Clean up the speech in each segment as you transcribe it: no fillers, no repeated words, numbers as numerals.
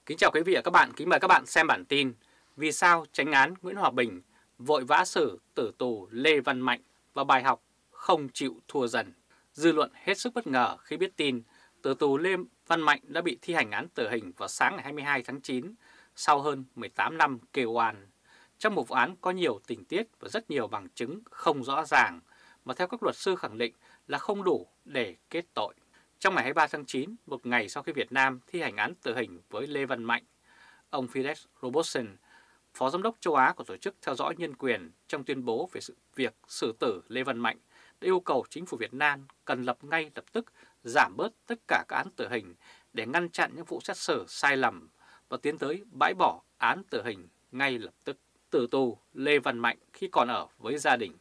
Kính chào quý vị và các bạn, kính mời các bạn xem bản tin vì sao chánh án Nguyễn Hòa Bình vội vã xử tử tù Lê Văn Mạnh và bài học không chịu thua dần. Dư luận hết sức bất ngờ khi biết tin tử tù Lê Văn Mạnh đã bị thi hành án tử hình vào sáng ngày 22 tháng 9 sau hơn 18 năm kêu oan. Trong một vụ án có nhiều tình tiết và rất nhiều bằng chứng không rõ ràng mà theo các luật sư khẳng định là không đủ để kết tội. Trong ngày 23 tháng 9, một ngày sau khi Việt Nam thi hành án tử hình với Lê Văn Mạnh, ông Felix Robertson, Phó Giám đốc châu Á của Tổ chức Theo dõi Nhân quyền trong tuyên bố về việc xử tử Lê Văn Mạnh đã yêu cầu chính phủ Việt Nam cần ngay lập tức giảm bớt tất cả các án tử hình để ngăn chặn những vụ xét xử sai lầm và tiến tới bãi bỏ án tử hình ngay lập tức. Tử tù Lê Văn Mạnh khi còn ở với gia đình.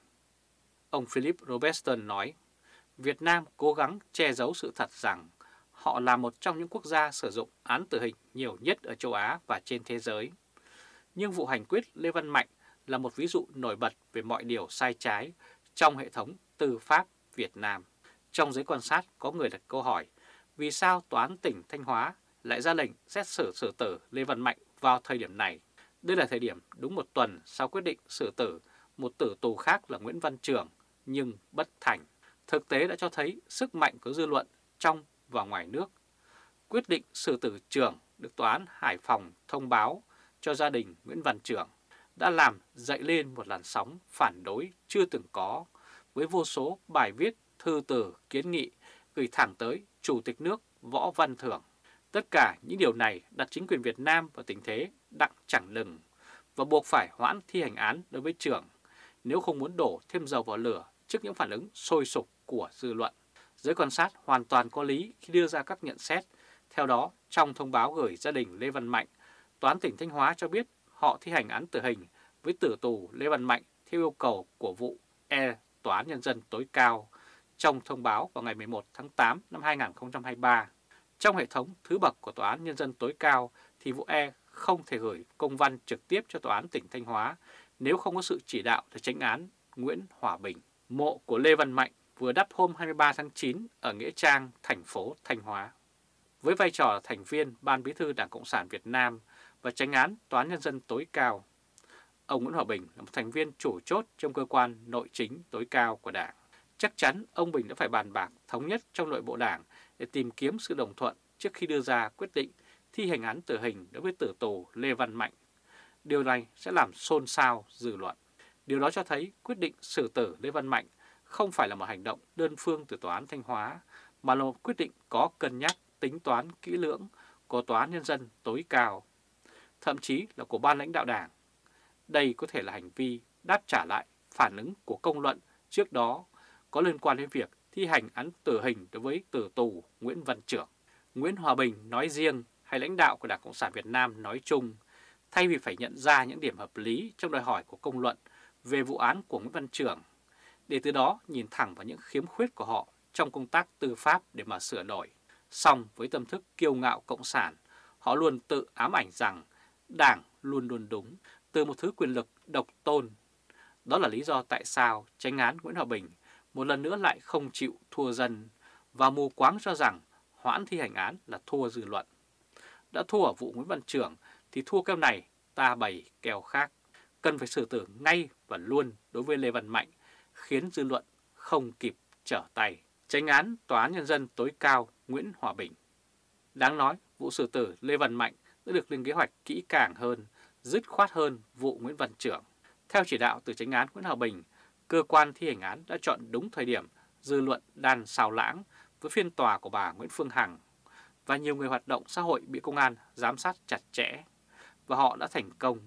Ông Philip Robertson nói, Việt Nam cố gắng che giấu sự thật rằng họ là một trong những quốc gia sử dụng án tử hình nhiều nhất ở châu Á và trên thế giới. Nhưng vụ hành quyết Lê Văn Mạnh là một ví dụ nổi bật về mọi điều sai trái trong hệ thống tư pháp Việt Nam. Trong giới quan sát có người đặt câu hỏi, vì sao Tòa án tỉnh Thanh Hóa lại ra lệnh xét xử tử Lê Văn Mạnh vào thời điểm này? Đây là thời điểm đúng một tuần sau quyết định xử tử một tử tù khác là Nguyễn Văn Trường, nhưng bất thành. Thực tế đã cho thấy sức mạnh của dư luận trong và ngoài nước. Quyết định xử tử Trường được Tòa án Hải Phòng thông báo cho gia đình Nguyễn Văn Trường đã làm dậy lên một làn sóng phản đối chưa từng có, với vô số bài viết, thư từ, kiến nghị gửi thẳng tới Chủ tịch nước Võ Văn Thưởng. Tất cả những điều này đặt chính quyền Việt Nam vào tình thế đặng chẳng lừng và buộc phải hoãn thi hành án đối với Trường nếu không muốn đổ thêm dầu vào lửa trước những phản ứng sôi sục của dư luận. Giới quan sát hoàn toàn có lý khi đưa ra các nhận xét. Theo đó, trong thông báo gửi gia đình Lê Văn Mạnh, Tòa án tỉnh Thanh Hóa cho biết họ thi hành án tử hình với tử tù Lê Văn Mạnh theo yêu cầu của vụ E Tòa án Nhân dân tối cao trong thông báo vào ngày 11 tháng 8 năm 2023. Trong hệ thống thứ bậc của Tòa án Nhân dân tối cao thì vụ E không thể gửi công văn trực tiếp cho Tòa án tỉnh Thanh Hóa nếu không có sự chỉ đạo từ chánh án Nguyễn Hòa Bình. Mộ của Lê Văn Mạnh vừa đắp hôm 23 tháng 9 ở Nghĩa Trang, thành phố Thanh Hóa. Với vai trò là thành viên Ban Bí thư Đảng Cộng sản Việt Nam và chánh án Tòa án Nhân dân tối cao, ông Nguyễn Hòa Bình là một thành viên chủ chốt trong cơ quan nội chính tối cao của Đảng. Chắc chắn ông Bình đã phải bàn bạc thống nhất trong nội bộ Đảng để tìm kiếm sự đồng thuận trước khi đưa ra quyết định thi hành án tử hình đối với tử tù Lê Văn Mạnh. Điều này sẽ làm xôn xao dư luận. Điều đó cho thấy quyết định xử tử Lê Văn Mạnh không phải là một hành động đơn phương từ Tòa án Thanh Hóa, mà là một quyết định có cân nhắc, tính toán kỹ lưỡng của Tòa án Nhân dân tối cao, thậm chí là của ban lãnh đạo Đảng. Đây có thể là hành vi đáp trả lại phản ứng của công luận trước đó có liên quan đến việc thi hành án tử hình đối với tử tù Nguyễn Văn Trường. Nguyễn Hòa Bình nói riêng hay lãnh đạo của Đảng Cộng sản Việt Nam nói chung, thay vì phải nhận ra những điểm hợp lý trong đòi hỏi của công luận về vụ án của Nguyễn Văn Trường, để từ đó nhìn thẳng vào những khiếm khuyết của họ trong công tác tư pháp để mà sửa đổi. Song với tâm thức kiêu ngạo cộng sản, họ luôn tự ám ảnh rằng Đảng luôn luôn đúng, từ một thứ quyền lực độc tôn. Đó là lý do tại sao chánh án Nguyễn Hòa Bình một lần nữa lại không chịu thua dân và mù quáng cho rằng hoãn thi hành án là thua dư luận. Đã thua ở vụ Nguyễn Văn Trường thì thua keo này ta bày keo khác. Cần phải xử tử ngay và luôn đối với Lê Văn Mạnh, khiến dư luận không kịp trở tay. Chánh án Tòa án Nhân dân tối cao Nguyễn Hòa Bình. Đáng nói, vụ xử tử Lê Văn Mạnh đã được lên kế hoạch kỹ càng hơn, dứt khoát hơn vụ Nguyễn Văn Trường. Theo chỉ đạo từ chánh án Nguyễn Hòa Bình, cơ quan thi hành án đã chọn đúng thời điểm dư luận đang xao lãng với phiên tòa của bà Nguyễn Phương Hằng và nhiều người hoạt động xã hội bị công an giám sát chặt chẽ, và họ đã thành công.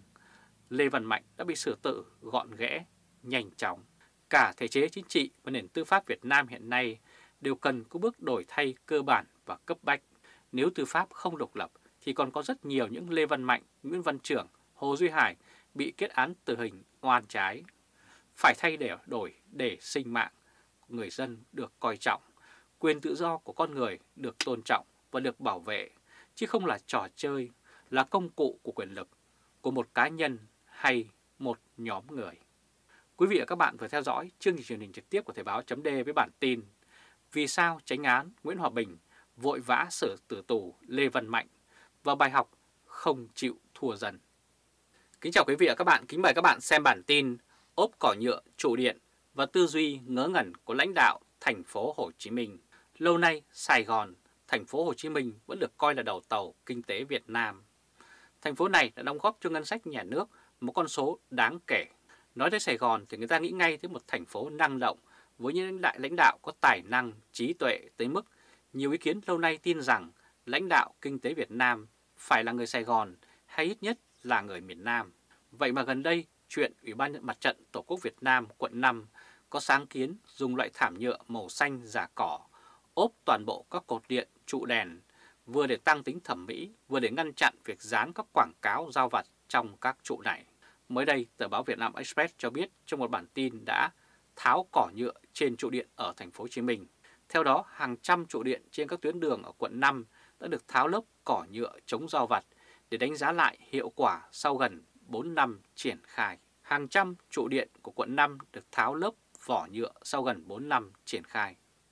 Lê Văn Mạnh đã bị xử tử gọn ghẽ, nhanh chóng. Cả thể chế chính trị và nền tư pháp Việt Nam hiện nay đều cần có bước đổi thay cơ bản và cấp bách. Nếu tư pháp không độc lập thì còn có rất nhiều những Lê Văn Mạnh, Nguyễn Văn Trường, Hồ Duy Hải bị kết án tử hình oan trái. Phải thay đổi để sinh mạng của người dân được coi trọng, quyền tự do của con người được tôn trọng và được bảo vệ, chứ không là trò chơi, là công cụ của quyền lực của một cá nhân hay một nhóm người. Quý vị và các bạn vừa theo dõi chương trình truyền hình trực tiếp của Thời báo chấm với bản tin vì sao chánh án Nguyễn Hòa Bình vội vã xử tử tù Lê Văn Mạnh và bài học không chịu thua dần. Kính chào quý vị và các bạn, kính mời các bạn xem bản tin ốp cỏ nhựa, trụ điện và tư duy ngớ ngẩn của lãnh đạo thành phố Hồ Chí Minh. Lâu nay, Sài Gòn, thành phố Hồ Chí Minh vẫn được coi là đầu tàu kinh tế Việt Nam. Thành phố này đã đóng góp cho ngân sách nhà nước một con số đáng kể. Nói tới Sài Gòn thì người ta nghĩ ngay tới một thành phố năng động với những lãnh đạo có tài năng, trí tuệ tới mức nhiều ý kiến lâu nay tin rằng lãnh đạo kinh tế Việt Nam phải là người Sài Gòn hay ít nhất là người miền Nam. Vậy mà gần đây, chuyện Ủy ban Mặt trận Tổ quốc Việt Nam quận 5 có sáng kiến dùng loại thảm nhựa màu xanh giả cỏ ốp toàn bộ các cột điện, trụ đèn, vừa để tăng tính thẩm mỹ, vừa để ngăn chặn việc dán các quảng cáo rao vặt trong các trụ này. Mới đây, tờ báo Vietnam Express cho biết trong một bản tin đã tháo cỏ nhựa trên trụ điện ở thành phố Hồ Chí Minh. Theo đó, hàng trăm trụ điện trên các tuyến đường ở quận 5 đã được tháo lớp cỏ nhựa chống rao vặt để đánh giá lại hiệu quả sau gần 4 năm triển khai. Hàng trăm trụ điện của quận 5 được tháo lớp vỏ nhựa sau gần 4 năm triển khai.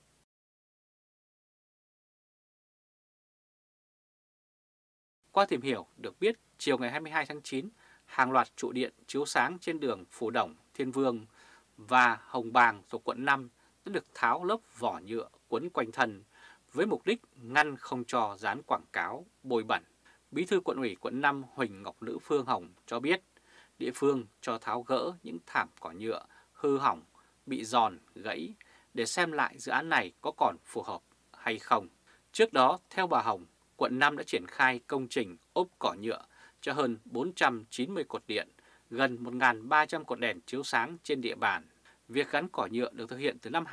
Qua tìm hiểu, được biết chiều ngày 22 tháng 9, hàng loạt trụ điện chiếu sáng trên đường Phú Đồng, Thiên Vương và Hồng Bàng thuộc quận 5 đã được tháo lớp vỏ nhựa quấn quanh thân với mục đích ngăn không cho dán quảng cáo bôi bẩn. Bí thư Quận ủy quận 5 Huỳnh Ngọc Nữ Phương Hồng cho biết địa phương cho tháo gỡ những thảm cỏ nhựa hư hỏng, bị giòn, gãy để xem lại dự án này có còn phù hợp hay không. Trước đó, theo bà Hồng, quận 5 đã triển khai công trình ốp cỏ nhựa cho hơn 490 cột điện, gần 1.300 cột đèn chiếu sáng trên địa bàn. Việc gắn cỏ nhựa được thực hiện từ năm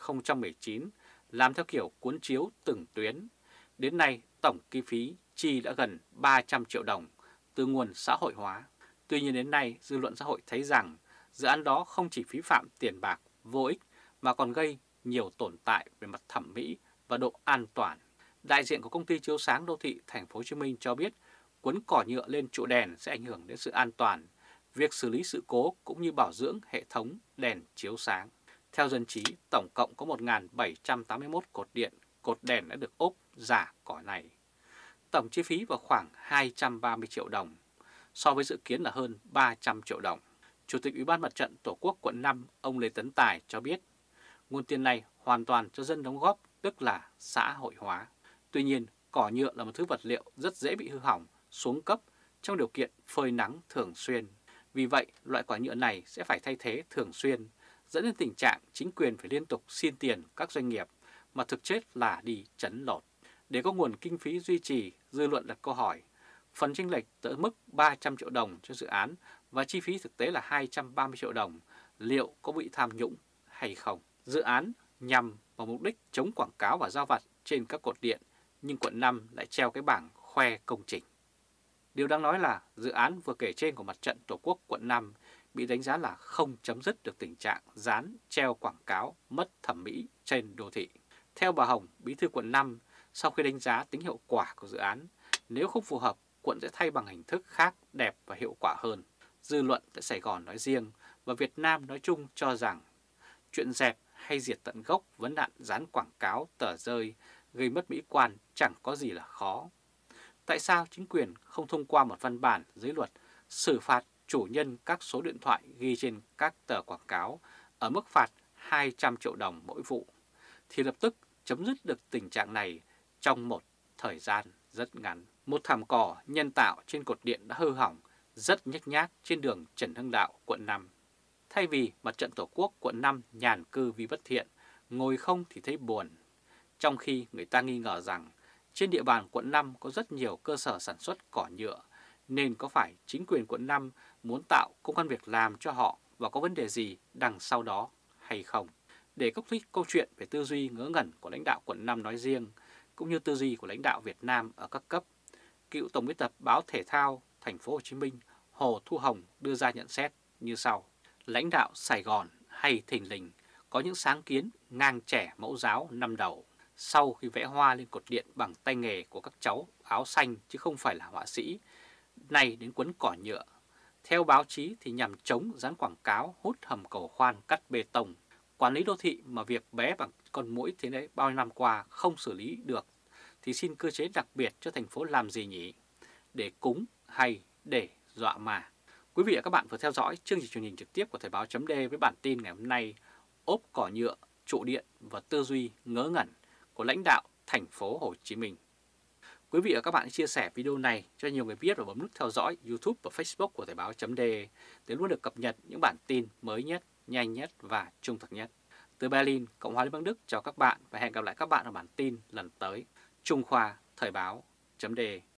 2019, làm theo kiểu cuốn chiếu từng tuyến. Đến nay, tổng kinh phí chi đã gần 300 triệu đồng từ nguồn xã hội hóa. Tuy nhiên đến nay, dư luận xã hội thấy rằng dự án đó không chỉ phí phạm tiền bạc vô ích mà còn gây nhiều tồn tại về mặt thẩm mỹ và độ an toàn. Đại diện của công ty chiếu sáng đô thị thành phố Hồ Chí Minh cho biết quấn cỏ nhựa lên trụ đèn sẽ ảnh hưởng đến sự an toàn, việc xử lý sự cố cũng như bảo dưỡng hệ thống đèn chiếu sáng. Theo dân trí, tổng cộng có 1.781 cột điện, cột đèn đã được ốp giả cỏ này. Tổng chi phí vào khoảng 230 triệu đồng, so với dự kiến là hơn 300 triệu đồng. Chủ tịch Ủy ban Mặt trận Tổ quốc quận 5, ông Lê Tấn Tài cho biết, nguồn tiền này hoàn toàn cho dân đóng góp, tức là xã hội hóa. Tuy nhiên, cỏ nhựa là một thứ vật liệu rất dễ bị hư hỏng, xuống cấp trong điều kiện phơi nắng thường xuyên. Vì vậy, loại cỏ nhựa này sẽ phải thay thế thường xuyên, dẫn đến tình trạng chính quyền phải liên tục xin tiền các doanh nghiệp, mà thực chất là đi trấn lột. Để có nguồn kinh phí duy trì, dư luận đặt câu hỏi, phần chênh lệch tới mức 300 triệu đồng cho dự án và chi phí thực tế là 230 triệu đồng, liệu có bị tham nhũng hay không? Dự án nhằm vào mục đích chống quảng cáo và rao vặt trên các cột điện, nhưng quận 5 lại treo cái bảng khoe công trình. Điều đáng nói là dự án vừa kể trên của Mặt trận Tổ quốc quận 5 bị đánh giá là không chấm dứt được tình trạng dán treo quảng cáo mất thẩm mỹ trên đô thị. Theo bà Hồng, bí thư quận 5, sau khi đánh giá tính hiệu quả của dự án, nếu không phù hợp, quận sẽ thay bằng hình thức khác đẹp và hiệu quả hơn. Dư luận tại Sài Gòn nói riêng và Việt Nam nói chung cho rằng chuyện dẹp hay diệt tận gốc vấn nạn dán quảng cáo tờ rơi gây mất mỹ quan chẳng có gì là khó. Tại sao chính quyền không thông qua một văn bản dưới luật xử phạt chủ nhân các số điện thoại ghi trên các tờ quảng cáo ở mức phạt 200 triệu đồng mỗi vụ, thì lập tức chấm dứt được tình trạng này trong một thời gian rất ngắn. Một thảm cỏ nhân tạo trên cột điện đã hư hỏng rất nhếch nhác trên đường Trần Hưng Đạo, quận 5. Thay vì Mặt trận Tổ quốc quận 5 nhàn cư vì bất thiện, ngồi không thì thấy buồn. Trong khi người ta nghi ngờ rằng trên địa bàn quận 5 có rất nhiều cơ sở sản xuất cỏ nhựa, nên có phải chính quyền quận 5 muốn tạo công ăn việc làm cho họ và có vấn đề gì đằng sau đó hay không? Để cốc thích câu chuyện về tư duy ngớ ngẩn của lãnh đạo quận 5 nói riêng, cũng như tư duy của lãnh đạo Việt Nam ở các cấp, cựu tổng biên tập báo Thể thao Thành phố Hồ Chí Minh Hồ Thu Hồng đưa ra nhận xét như sau: lãnh đạo Sài Gòn hay thình lình có những sáng kiến ngang trẻ mẫu giáo năm đầu, sau khi vẽ hoa lên cột điện bằng tay nghề của các cháu áo xanh chứ không phải là họa sĩ, nay đến quấn cỏ nhựa. Theo báo chí thì nhằm chống dán quảng cáo hút hầm cầu khoan cắt bê tông. Quản lý đô thị mà việc bé bằng con muỗi thế đấy bao nhiêu năm qua không xử lý được thì xin cơ chế đặc biệt cho thành phố làm gì nhỉ? để cúng hay để dọa mà. Quý vị và các bạn vừa theo dõi chương trình truyền hình trực tiếp của Thời báo chấm với bản tin ngày hôm nay: ốp cỏ nhựa, trụ điện và tư duy ngớ ngẩn của lãnh đạo thành phố Hồ Chí Minh. Quý vị và các bạn chia sẻ video này cho nhiều người biết và bấm nút theo dõi YouTube và Facebook của Thời báo chấm để luôn được cập nhật những bản tin mới nhất, nhanh nhất và trung thực nhất. Từ Berlin, Cộng hòa Liên bang Đức chào các bạn và hẹn gặp lại các bạn ở bản tin lần tới. Trung Khoa Thời báo chấm